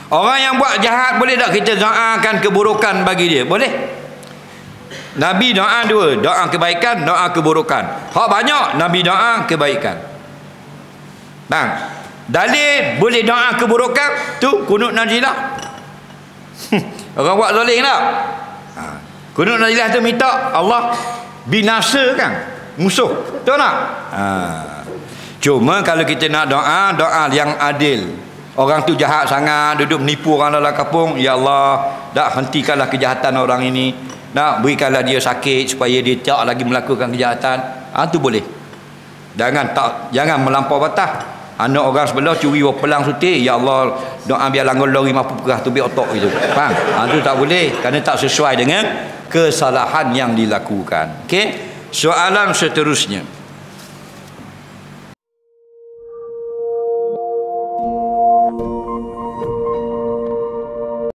Orang yang buat jahat, boleh tak kita doakan keburukan bagi dia? Boleh. Nabi doa dua, doa kebaikan, doa keburukan. Hak banyak Nabi doa kebaikan. Bang, dalil boleh doa keburukan tu kunut nazilah. Orang buat zalim tak? Kunut nazilah tu minta Allah binasakan musuh. Betul tak? Cuma kalau kita nak doa, doa yang adil. Orang tu jahat sangat, duduk menipu orang dalam kampung, ya Allah, dak hentikanlah kejahatan orang ini. Nak berikanlah dia sakit supaya dia tak lagi melakukan kejahatan. Tu boleh. Jangan melampau batas. Anak orang sebelah curi pelang sutik, ya Allah, doa biar langgar lori mampu perah tu biar otak gitu. Faham? Tu tak boleh kerana tak sesuai dengan kesalahan yang dilakukan. Okey. Soalan seterusnya.